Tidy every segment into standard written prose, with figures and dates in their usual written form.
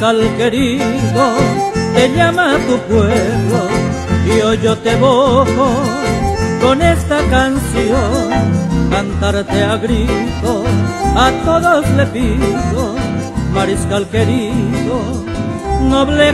Mariscal querido, te llama tu pueblo y hoy yo te evoco con esta canción, cantarte a grito, a todos le pido, Mariscal querido, noble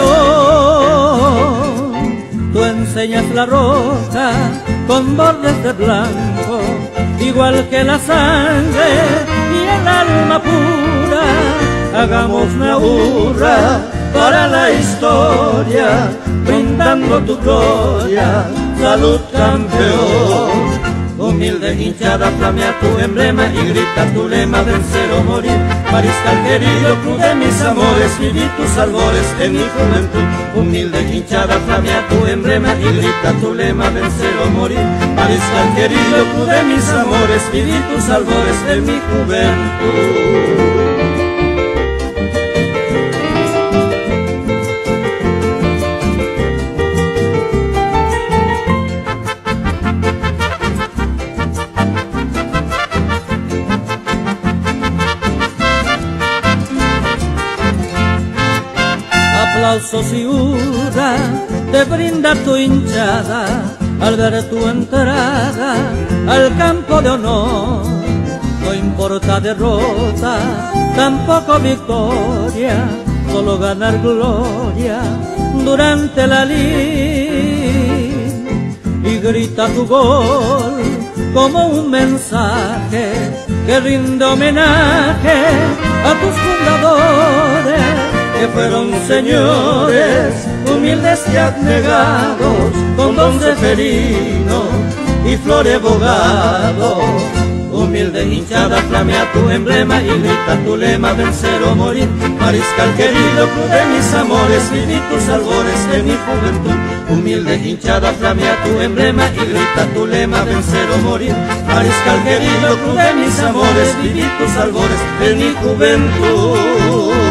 campeón, tú enseñas la roca con bordes de blanco, igual que la sangre y el alma pura. Hagamos una hurra para la historia, brindando tu gloria, salud campeón. Humilde hinchada flamea tu emblema y grita tu lema, vencer o morir. Mariscal querido, club de mis amores, viví tus albores en mi juventud. Humilde hinchada flamea tu emblema y grita tu lema, vencer o morir. Mariscal querido, club de mis amores, viví tus albores en mi juventud. Aplausos y hurra te brinda tu hinchada al ver tu entrada al campo de honor. No importa derrota, tampoco victoria, solo ganar gloria durante la lid. Y grita tu gol como un mensaje que rinde homenaje a tus fundadores, que fueron señores humildes y abnegados, con don Seferino y Flore Bogado. Humilde hinchada flamea tu emblema y grita tu lema, vencer o morir. Mariscal querido, club de mis amores, viví tus albores en mi juventud. Humilde hinchada flamea tu emblema y grita tu lema, vencer o morir. Mariscal querido, club de mis amores, viví tus albores en mi juventud.